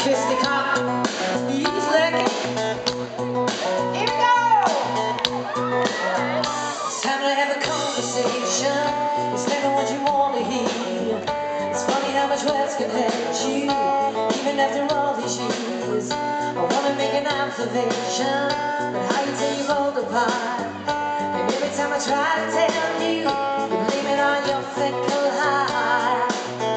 kiss the cop, he's licking. Here we go! It's time to have a conversation. It's never what you want to hear. It's funny how much words can hurt you, even after all these years. I wanna make an observation, but how you tell you both apart. And every time I try to tell you, you blame it on your fickle heart.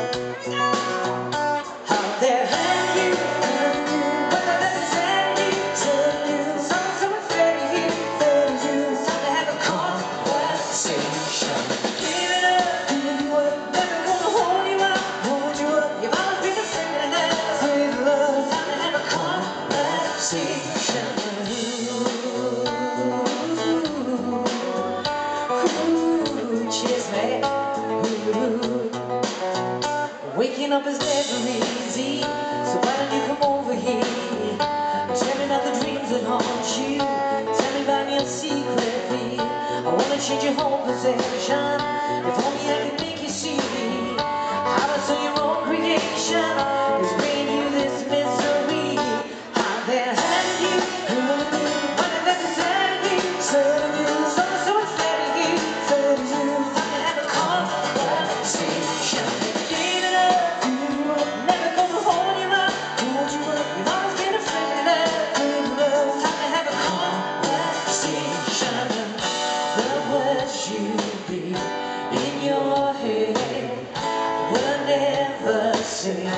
How they're hurting you, but I never tell you, something so unfair to you, it's time to have a conversation. Give it up, never gonna hold you up, you've always been a friend and it's time to have a conversation. Cheers, man. Waking up is never easy, so why don't you come over here? Tell me about the dreams that haunt you. Tell me about your secret fear. I wanna change your whole position. If only I could make you see how it's all your own creation is bringing you this misery. How they're hurting you, but if that's hurting you, something so unfair to you. Time to have a conversation. Give it up, never gonna hold you up. You've always been a friend of love. Time to have a conversation. The words you read in your head were never said,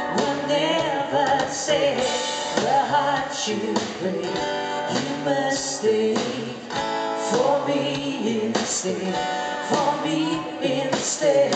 the heart you break, you mistake for me instead.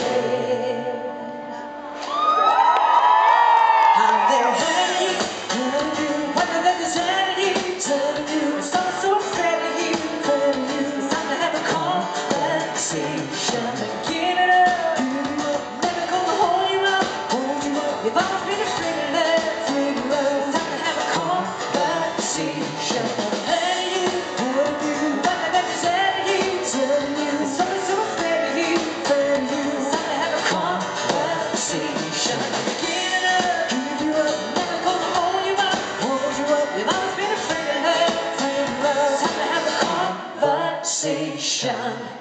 How they're hurting you, whether they're deserting you, it's all so unfair to you. It's time to have a conversation. Give it up, never gonna hold you up. You've always been a friend of love. It's time to have a conversation. Hurting you, whether they're deserting you, it's all so unfair to you. It's time to have a conversation. Give it up, never gonna hold you up. You've always been a friend of love. It's time to have a conversation.